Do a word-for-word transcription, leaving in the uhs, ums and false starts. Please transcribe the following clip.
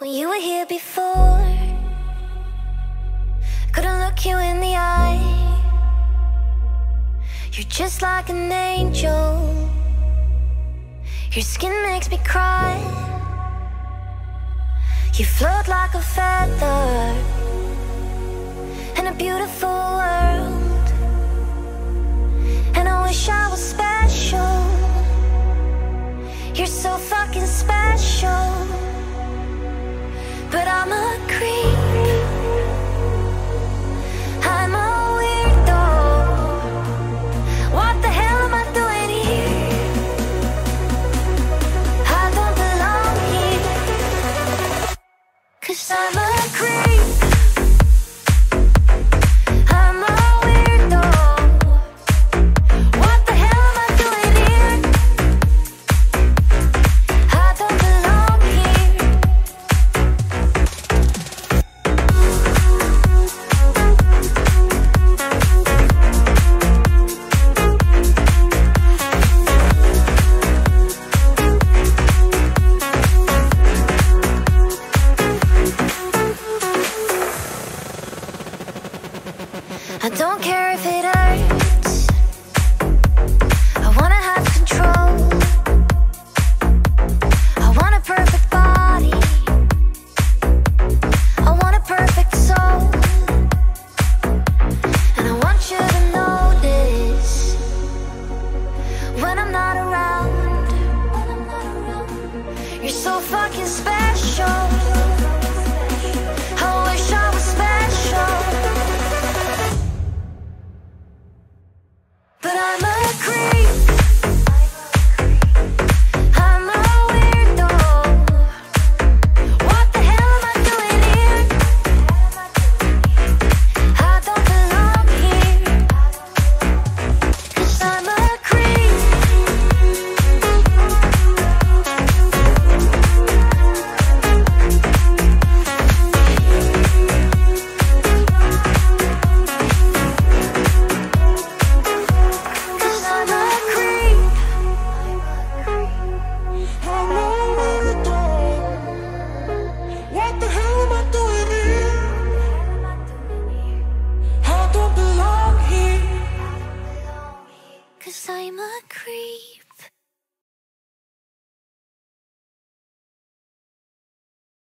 When you were here before, couldn't look you in the eye. You're just like an angel. Your skin makes me cry. You float like a feather in a beautiful world. And I wish I was special. You're so fucking special.